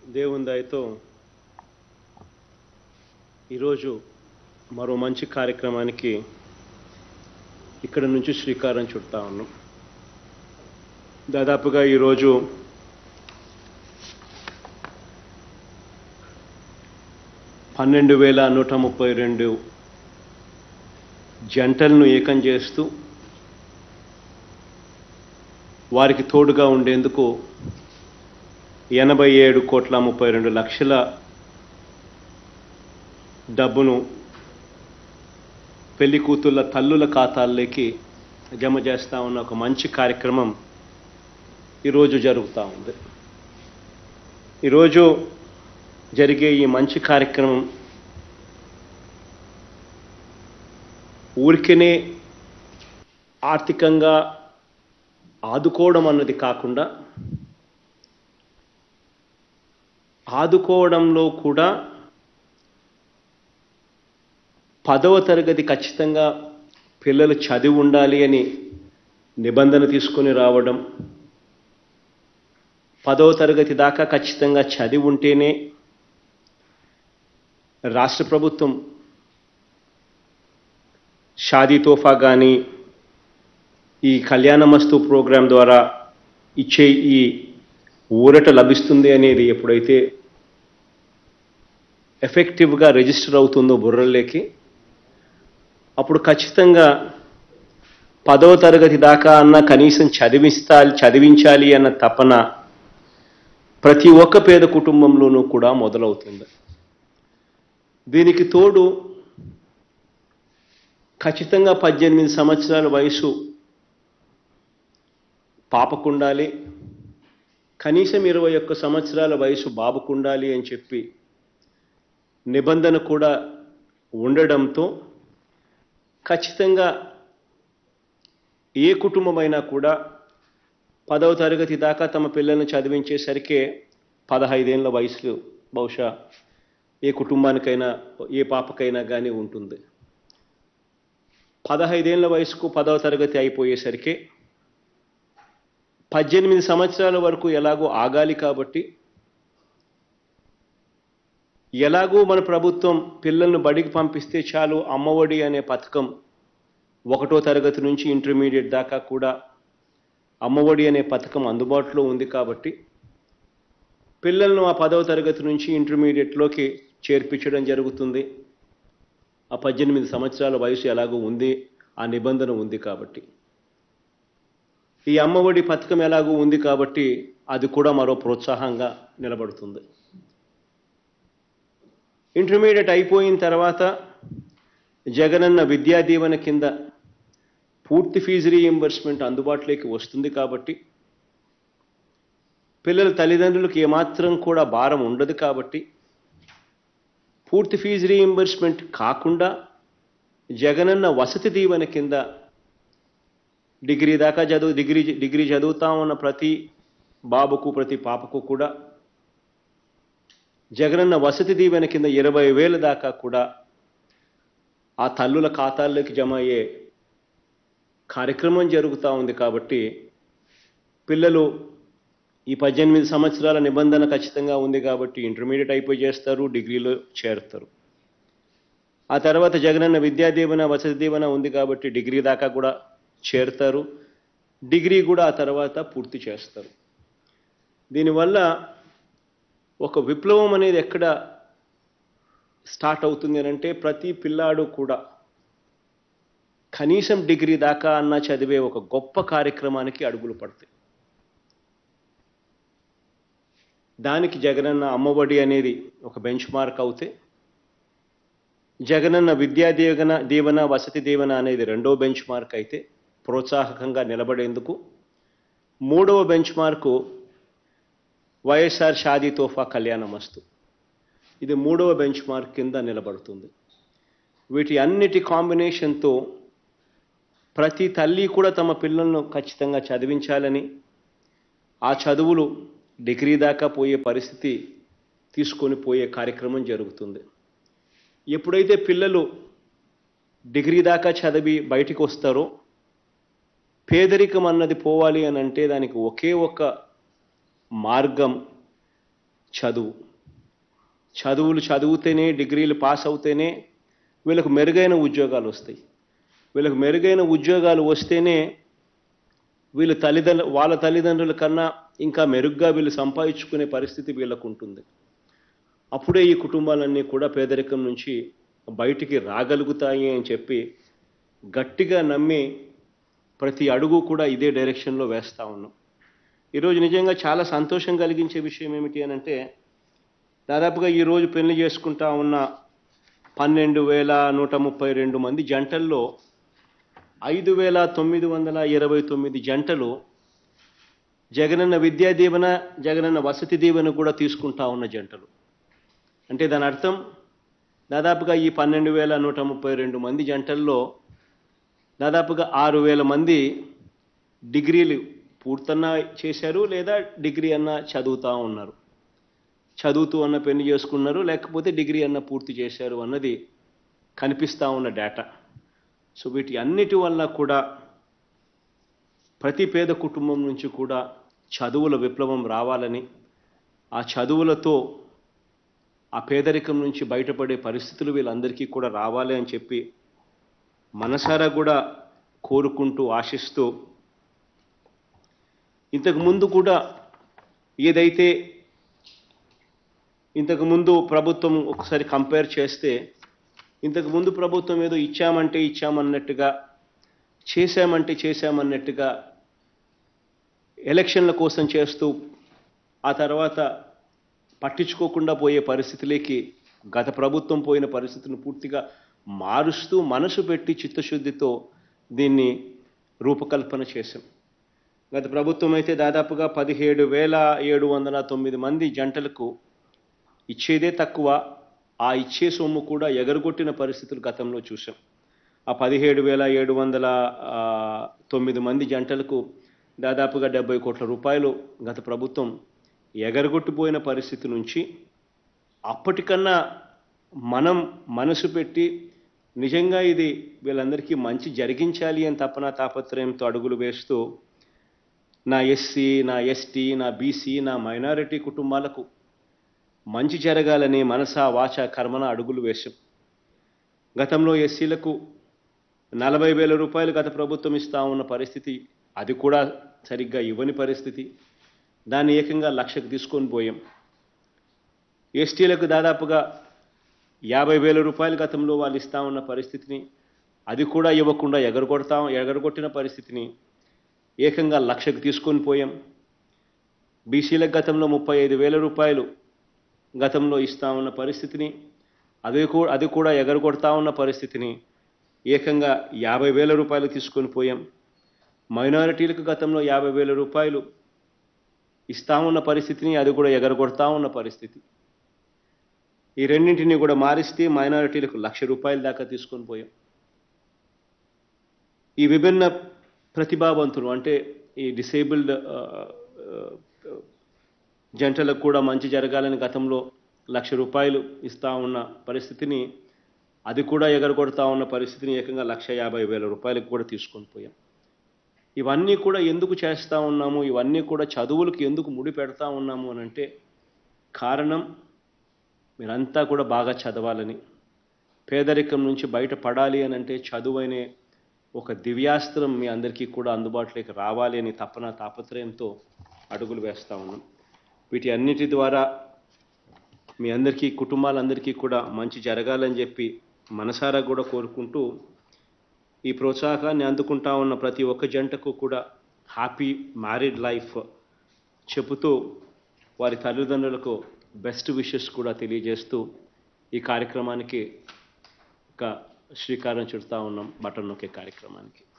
దేవుని దయతో ఈరోజు మరో మంచి కార్యక్రమానికి ఇక్కడ నుంచి శ్రీకారం చుడతా ఉన్నాం. దాదాపుగా ఈరోజు $12,132 జంటలను ఏకం చేస్తూ వారికి తోడుగా ఉండేందుకు 87,32,00,000 డబ్బును పెళ్లి కూతుళ్ళ తల్లుల ఖాతాల్లోకి జమ చేస్తా ఉన్న ఒక మంచి కార్యక్రమం ఈరోజు జరుగుతూ ఉంది. ఈరోజు జరిగే ఈ మంచి కార్యక్రమం ఊరికనే ఆర్థికంగా ఆదుకోవడం అన్నది కాకుండా ఆదుకోవడంలో కూడా 10వ తరగతి ఖచ్చితంగా పిల్లలు చదివి ఉండాలి అని నిబంధన తీసుకొని రావడం, 10వ తరగతి దాకా ఖచ్చితంగా చదివి ఉంటేనే రాష్ట్ర ప్రభుత్వం షాదీ తోఫా కానీ ఈ కళ్యాణమస్తు ప్రోగ్రాం ద్వారా ఇచ్చే ఈ ఊరట లభిస్తుంది అనేది ఎప్పుడైతే ఎఫెక్టివ్గా రిజిస్టర్ అవుతుందో బుర్రల్లోకి, అప్పుడు ఖచ్చితంగా 10వ తరగతి దాకా అన్న కనీసం చదివించాలి అన్న తపన ప్రతి ఒక్క పేద కుటుంబంలోనూ కూడా మొదలవుతుంది. దీనికి తోడు ఖచ్చితంగా 18 సంవత్సరాల వయసు పాపకుండాలి, కనీసం 21 సంవత్సరాల వయసు బాబుకుండాలి అని చెప్పి నిబంధన కూడా ఉండడంతో ఖచ్చితంగా ఏ కుటుంబమైనా కూడా 10వ తరగతి దాకా తమ పిల్లల్ని చదివించేసరికే 15 ఏళ్ల వయసు బహుశా ఏ కుటుంబానికైనా ఏ పాపకైనా కానీ ఉంటుంది. 15 ఏళ్ల వయసుకు 10వ తరగతి అయిపోయేసరికి 18 సంవత్సరాల వరకు ఎలాగో ఆగాలి. కాబట్టి ఎలాగో మన ప్రభుత్వం పిల్లలను బడికి పంపిస్తే చాలు అమ్మఒడి అనే పథకం 1వ తరగతి నుంచి ఇంటర్మీడియట్ దాకా కూడా అమ్మఒడి అనే పథకం అందుబాటులో ఉంది. కాబట్టి పిల్లలను ఆ 10వ తరగతి నుంచి ఇంటర్మీడియట్లోకి చేర్పించడం జరుగుతుంది. ఆ 18 సంవత్సరాల వయసు ఎలాగో ఉంది, ఆ నిబంధన ఉంది. కాబట్టి ఈ అమ్మఒడి పథకం ఎలాగో ఉంది కాబట్టి అది కూడా మరో ప్రోత్సాహంగా నిలబడుతుంది. ఇంటర్మీడియట్ అయిపోయిన తర్వాత జగనన్న విద్యా దీవెన కింద పూర్తి ఫీజు రీయింబర్స్మెంట్ అందుబాటులోకి వస్తుంది. కాబట్టి పిల్లల తల్లిదండ్రులకు ఏమాత్రం కూడా భారం ఉండదు. కాబట్టి పూర్తి ఫీజు రీయింబర్స్మెంట్ కాకుండా జగనన్న వసతి దీవెన కింద డిగ్రీ దాకా డిగ్రీ చదువుతా ఉన్న ప్రతి బాబుకు ప్రతి పాపకు కూడా జగనన్న వసతి దీవెన కింద 20,000 దాకా కూడా ఆ తల్లుల ఖాతాల్లోకి జమ అయ్యే కార్యక్రమం జరుగుతూ ఉంది. కాబట్టి పిల్లలు ఈ 18 సంవత్సరాల నిబంధన ఖచ్చితంగా ఉంది కాబట్టి ఇంటర్మీడియట్ అయిపోయి చేస్తారు, డిగ్రీలో చేరుతారు. ఆ తర్వాత జగనన్న విద్యా దీవెన వసతి దీవెన ఉంది కాబట్టి డిగ్రీ దాకా కూడా చేరుతారు, డిగ్రీ కూడా ఆ తర్వాత పూర్తి చేస్తారు. దీనివల్ల ఒక విప్లవం అనేది ఎక్కడ స్టార్ట్ అవుతుంది అంటే ప్రతి పిల్లాడు కూడా కనీసం డిగ్రీ దాకా అన్న చదివే ఒక గొప్ప కార్యక్రమానికి అడుగులు పడతాయి. దానికి జగనన్న అమ్మఒడి అనేది ఒక బెంచ్ మార్క్ అవుతే, జగనన్న విద్యా దీవెన వసతి దీవెన అనేది 2వ బెంచ్ మార్క్ అయితే ప్రోత్సాహకంగా నిలబడేందుకు, 3వ బెంచ్ మార్కు వైఎస్ఆర్ షాదీ తోఫా కళ్యాణమస్తు, ఇది 3వ బెంచ్ మార్క్ కింద నిలబడుతుంది. వీటి అన్నిటి కాంబినేషన్తో ప్రతి తల్లి కూడా తమ పిల్లలను ఖచ్చితంగా చదివించాలని, ఆ చదువులు డిగ్రీ దాకా పోయే పరిస్థితి తీసుకొని పోయే కార్యక్రమం జరుగుతుంది. ఎప్పుడైతే పిల్లలు డిగ్రీ దాకా చదివి బయటికి వస్తారో పేదరికం అన్నది పోవాలి అని అంటే దానికి ఒకే ఒక మార్గం చదువు. చదివితేనే, డిగ్రీలు పాస్ అవుతేనే వీళ్ళకు మెరుగైన ఉద్యోగాలు వస్తాయి. వీళ్ళకు మెరుగైన ఉద్యోగాలు వస్తేనే వాళ్ళ తల్లిదండ్రుల కన్నా ఇంకా మెరుగ్గా వీళ్ళు సంపాదించుకునే పరిస్థితి వీళ్ళకు ఉంటుంది. అప్పుడే ఈ కుటుంబాలన్నీ కూడా పేదరికం నుంచి బయటికి రాగలుగుతాయి అని చెప్పి గట్టిగా నమ్మి ప్రతి అడుగు కూడా ఇదే డైరెక్షన్లో వేస్తా ఉన్నాం. ఈరోజు నిజంగా చాలా సంతోషం కలిగించే విషయం ఏమిటి అనంటే, దాదాపుగా ఈరోజు పెళ్లి చేసుకుంటా ఉన్న 12,132 మంది జంటల్లో 5,929 జంటలు జగనన్న విద్యా దీవెన, జగనన్న వసతి దీవెన కూడా తీసుకుంటా ఉన్న జంటలు. అంటే దాని అర్థం దాదాపుగా ఈ 12,132 మంది జంటల్లో దాదాపుగా 6,000 మంది డిగ్రీలు పూర్తన్నా చేశారు, లేదా డిగ్రీ అన్న చదువుతూ ఉన్నారు. చదువుతూ అన్న పెళ్లి చేసుకున్నారు, లేకపోతే డిగ్రీ అన్న పూర్తి చేశారు అన్నది కనిపిస్తూ ఉన్న డేటా. సో వీటి అన్నిటి వల్ల కూడా ప్రతి పేద కుటుంబం నుంచి కూడా చదువుల విప్లవం రావాలని, ఆ చదువులతో ఆ పేదరికం నుంచి బయటపడే పరిస్థితులు వీళ్ళందరికీ కూడా రావాలి అని చెప్పి మనసారా కూడా కోరుకుంటూ, ఆశిస్తూ, ఇంతకుముందు కూడా ఏదైతే ఇంతకుముందు ప్రభుత్వం ఒకసారి కంపేర్ చేస్తే, ఇంతకుముందు ప్రభుత్వం ఏదో ఇచ్చామంటే ఇచ్చామన్నట్టుగా, చేశామన్నట్టుగా ఎలక్షన్ల కోసం చేస్తూ ఆ తర్వాత పట్టించుకోకుండా పోయే పరిస్థితిలోకి గత ప్రభుత్వం పోయిన పరిస్థితిని పూర్తిగా మారుస్తూ మనసు పెట్టి చిత్తశుద్ధితో దీన్ని రూపకల్పన చేశాం. గత ప్రభుత్వం అయితే దాదాపుగా 17,709 మంది జంటలకు ఇచ్చేదే తక్కువ, ఆ ఇచ్చే సొమ్ము కూడా ఎగరగొట్టిన పరిస్థితులు గతంలో చూసాం. ఆ 17,709 మంది జంటలకు దాదాపుగా 70 కోట్ల రూపాయలు గత ప్రభుత్వం ఎగరగొట్టిపోయిన పరిస్థితి నుంచి అప్పటికన్నా మనం మనసు పెట్టి నిజంగా ఇది వీళ్ళందరికీ మంచి జరిగించాలి అని తాపత్రయంతో అడుగులు వేస్తూ నా ఎస్సీ, నా ఎస్టీ, నా బీసీ, నా మైనారిటీ కుటుంబాలకు మంచి జరగాలని మనసా వాచ కర్మన అడుగులు వేశాం. గతంలో ఎస్సీలకు 40,000 రూపాయలు గత ప్రభుత్వం ఇస్తా ఉన్న పరిస్థితి, అది కూడా సరిగ్గా ఇవ్వని పరిస్థితి. దాన్ని ఏకంగా 1,00,000కు తీసుకొని పోయాం. ఎస్టీలకు దాదాపుగా 50,000 రూపాయలు గతంలో వాళ్ళు ఇస్తా ఉన్న పరిస్థితిని, అది కూడా ఇవ్వకుండా ఎగరగొట్టిన పరిస్థితిని ఏకంగా 1,00,000కు తీసుకొని పోయాం. బీసీలకు గతంలో 35,000 రూపాయలు గతంలో ఇస్తా ఉన్న పరిస్థితిని, అది కూడా ఎగరగొడతా ఉన్న పరిస్థితిని ఏకంగా 50,000 రూపాయలు తీసుకొని పోయాం. మైనారిటీలకు గతంలో 50,000 రూపాయలు ఇస్తా ఉన్న పరిస్థితిని, అది కూడా ఎగరగొడతా ఉన్న పరిస్థితి. ఈ రెండింటిని కూడా మారిస్తే మైనారిటీలకు 1,00,000 రూపాయల దాకా తీసుకొని పోయాం. ఈ విభిన్న ప్రతిభావంతులు అంటే ఈ డిసేబుల్డ్ జంటలకు కూడా మంచి జరగాలని గతంలో 1,00,000 రూపాయలు ఇస్తా ఉన్న పరిస్థితిని, అది కూడా ఎగరగొడతా ఉన్న పరిస్థితిని ఏకంగా 1,50,000 రూపాయలకు కూడా తీసుకొని పోయాం. ఇవన్నీ కూడా ఎందుకు చేస్తూ ఉన్నాము, ఇవన్నీ కూడా చదువులకు ఎందుకు ముడి పెడతా ఉన్నాము అని అంటే, కారణం మీరంతా కూడా బాగా చదవాలని, పేదరికం నుంచి బయటపడాలి అని అంటే చదువు అనే ఒక దివ్యాస్త్రం మీ అందరికీ కూడా అందుబాటులోకి రావాలి అని తాపత్రయంతో అడుగులు వేస్తూ ఉన్నాం. వీటి అన్నిటి ద్వారా మీ అందరికీ, కుటుంబాలందరికీ కూడా మంచి జరగాలని చెప్పి మనసారా కూడా కోరుకుంటూ, ఈ ప్రోత్సాహాన్ని అందుకుంటా ఉన్న ప్రతి ఒక్క జంటకు కూడా హ్యాపీ మ్యారీడ్ లైఫ్ చెబుతూ వారి తల్లిదండ్రులకు బెస్ట్ విషెస్ కూడా తెలియజేస్తూ ఈ కార్యక్రమానికి శ్రీకారం చుడతా ఉన్నాం, బటన్ నొక్కే కార్యక్రమానికి.